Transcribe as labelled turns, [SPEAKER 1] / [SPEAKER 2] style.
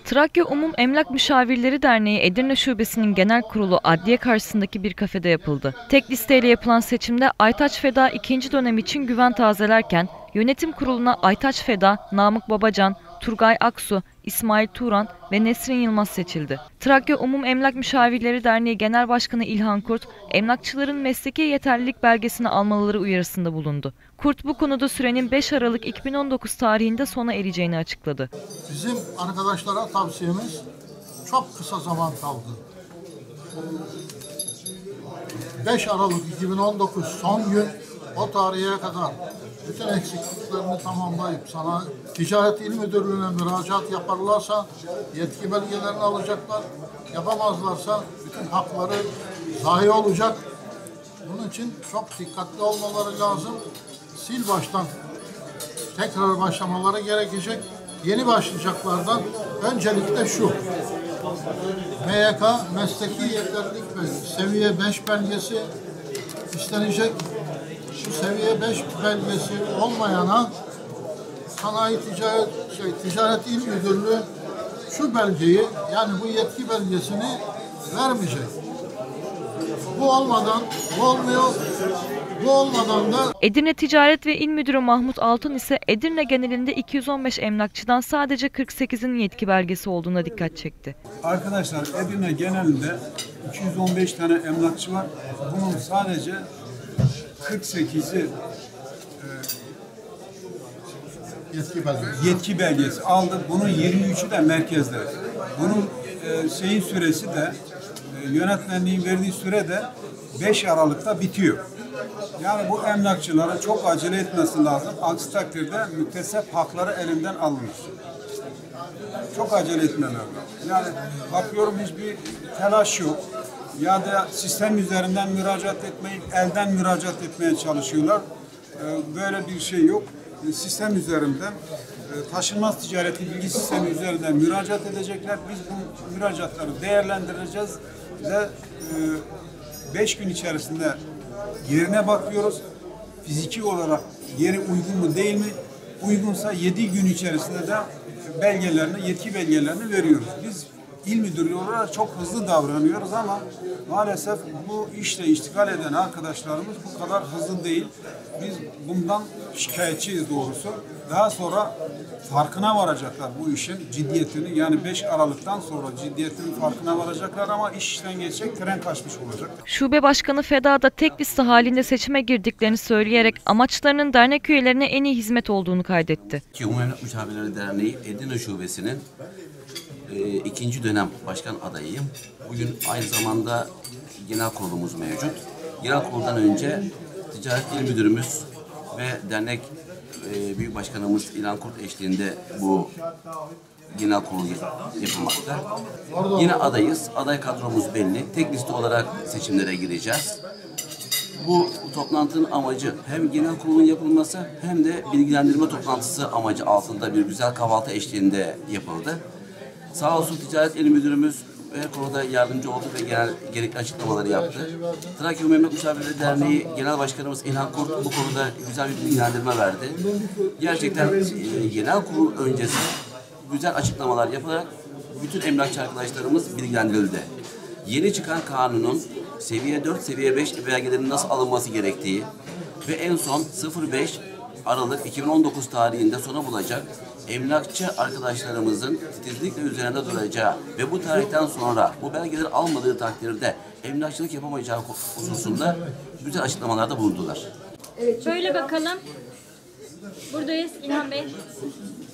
[SPEAKER 1] Trakya Umum Emlak Müşavirleri Derneği Edirne Şubesi'nin genel kurulu adliye karşısındaki bir kafede yapıldı. Tek listeyle yapılan seçimde Aytaç Feda ikinci dönem için güven tazelerken yönetim kuruluna Aytaç Feda, Namık Babacan, Turgay Aksu, İsmail Turan ve Nesrin Yılmaz seçildi. Trakya Umum Emlak Müşavirleri Derneği Genel Başkanı İlhan Kurt, emlakçıların mesleki yeterlilik belgesini almaları uyarısında bulundu. Kurt bu konuda sürenin 5 Aralık 2019 tarihinde sona ereceğini açıkladı.
[SPEAKER 2] Bizim arkadaşlara tavsiyemiz çok kısa zaman kaldı. 5 Aralık 2019 son gün, o tarihe kadar bütün eksikliklerini tamamlayıp sana Ticaret İl Müdürlüğü'ne müracaat yaparlarsa yetki belgelerini alacaklar. Yapamazlarsa bütün hakları zayi olacak. Bunun için çok dikkatli olmaları lazım. Sil baştan tekrar başlamaları gerekecek. Yeni başlayacaklardan öncelikle şu: MYK mesleki yeterlilik belgesi, seviye 5 belgesi istenecek. Şu seviye 5 belgesi olmayana Ticaret İl Müdürlüğü şu belgeyi, yani bu yetki belgesini vermeyecek. Bu olmadan, bu olmuyor. Bu olmadan da
[SPEAKER 1] Edirne Ticaret ve İl Müdürü Mahmut Altun ise Edirne genelinde 215 emlakçıdan sadece 48'in yetki belgesi olduğuna dikkat çekti.
[SPEAKER 3] Arkadaşlar, Edirne genelinde 215 tane emlakçı var. Bunun sadece 48'i yetki belgesi aldı. Bunun 23'ü de merkezde. Bunun süresi de yönetmenliğin verdiği süre de 5 Aralık'ta bitiyor. Yani bu emlakçılara çok acele etmesi lazım. Aksi takdirde müktesep hakları elinden alınır. Çok acele etmeler lazım. Yani bakıyorum hiçbir telaş yok. Ya da sistem üzerinden müracaat etmeyip elden müracaat etmeye çalışıyorlar. Böyle bir şey yok. Sistem üzerinden taşınmaz ticareti bilgi sistemi üzerinden müracaat edecekler. Biz bu müracaatları değerlendireceğiz ve 5 gün içerisinde yerine bakıyoruz. Fiziki olarak yeri uygun mu değil mi? Uygunsa 7 gün içerisinde de belgelerini, yetki belgelerini veriyoruz. Biz İl Müdürlüğü olarak çok hızlı davranıyoruz ama maalesef bu işle iştigal eden arkadaşlarımız bu kadar hızlı değil. Biz bundan şikayetçiyiz doğrusu. Daha sonra farkına varacaklar bu işin ciddiyetini. Yani 5 Aralık'tan sonra ciddiyetinin farkına varacaklar ama iş işten geçecek, tren kaçmış olacak.
[SPEAKER 1] Şube Başkanı Feda da tek liste halinde seçime girdiklerini söyleyerek amaçlarının dernek üyelerine en iyi hizmet olduğunu kaydetti.
[SPEAKER 4] Umum Emlak Müşavirleri Derneği Edirne Şubesi'nin ikinci dönem başkan adayıyım. Bugün aynı zamanda genel kurulumuz mevcut. Genel kuruldan önce Ticaret İl Müdürümüz ve dernek büyük başkanımız İlhan Kurt eşliğinde bu genel kurul yapılmakta. Yine adayız. Aday kadromuz belli. Tek liste olarak seçimlere gireceğiz. Bu toplantının amacı hem genel kurulun yapılması hem de bilgilendirme toplantısı amacı altında bir güzel kahvaltı eşliğinde yapıldı. Sağ olsun Ticaret İl Müdürümüz her konuda yardımcı oldu ve gerekli açıklamaları yaptı. Trakya Umum Emlak Müşavirleri Derneği Genel Başkanımız İlhan Kurt bu konuda güzel bir bilgilendirme verdi. Gerçekten genel kurul öncesi güzel açıklamalar yapılarak bütün emlakçı arkadaşlarımız bilgilendirildi. Yeni çıkan kanunun seviye 4, seviye 5 belgelerinin nasıl alınması gerektiği ve en son 05 Aralık 2019 tarihinde sona bulacak emlakçı arkadaşlarımızın titizlikle üzerinde duracağı ve bu tarihten sonra bu belgeleri almadığı takdirde emlakçılık yapamayacağı hususunda güzel açıklamalarda bulundular.
[SPEAKER 5] Evet, şöyle bakalım. Buradayız İlhan Bey.